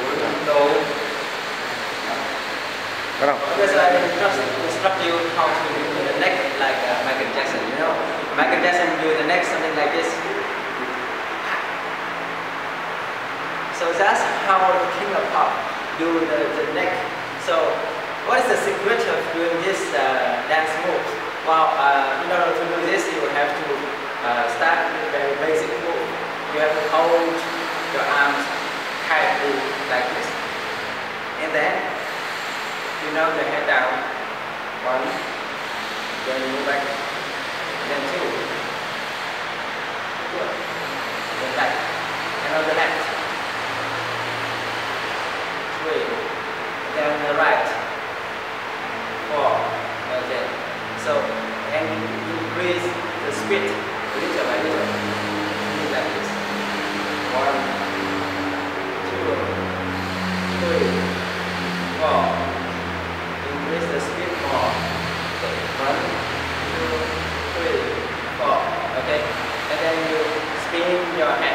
No. Because I instruct you how to do the neck like Michael Jackson. You know, Michael Jackson do the neck something like this. So that's how the king of pop do the neck. So what is the secret of doing this dance move? Well, in order to do this, you have to start with very basic move. You have to hold your arms tightly like this, and then you knock the head down. One, then you move back, then two, good, then back, and on the left. Then the right, 4, okay. So, and increase the speed little by little, like this. 1, 2, 3, 4. Increase the speed more. Okay. 1, 2, 3, 4. Okay. And then you spin your head.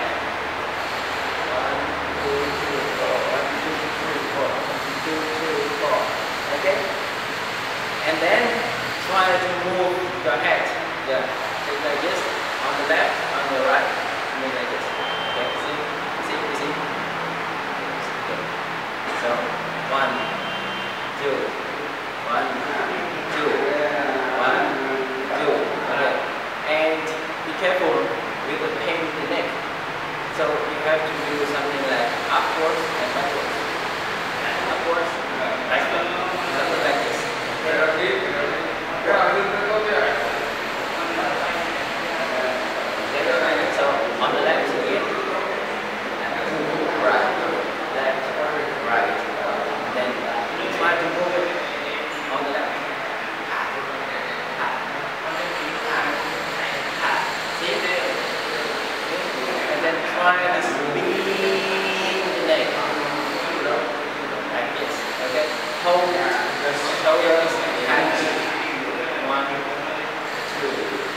1, 2, 3, 4. 1, 2, 3, 4. 2, 3, 4. Okay? And then try to move your head. Yeah. Just like this. On the left, on the right. Move like this. Okay. See? See? Okay. So 1, 2. 1, 2. 1, 2. Okay. And be careful with the pain in the neck. So you have to do something like upwards and backwards. Upwards, backwards, something like this. So on the left again, right, left, right. Then try to move it on the left. See? And then try to spin the leg. Like this, okay? Hold the shoulders tight. 1, 2,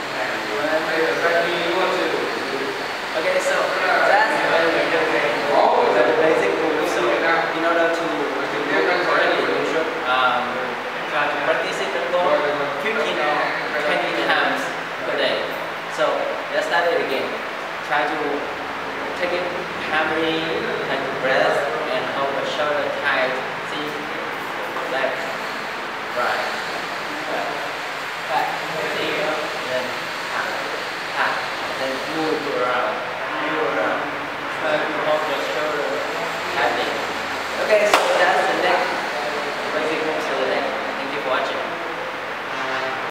1. Okay, so that's very the basic move. So in order to do it correctly, you should try to practice it about 15 or 20 times per day. So let's start it again. Try to take it calmly, take a breath, and hold the shoulder tight. See? Left, right, back. See? Then up, then move around. Try to hold your shoulder tightly. Okay, so